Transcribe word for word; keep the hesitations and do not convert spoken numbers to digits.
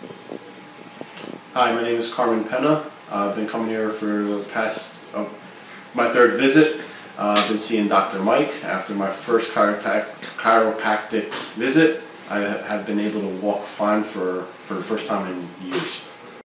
Hi, my name is Carmen Penna. Uh, I've been coming here for the past, uh, my third visit. Uh, I've been seeing Doctor Mike. After my first chiroprac chiropractic visit, I have been able to walk fine for, for the first time in years.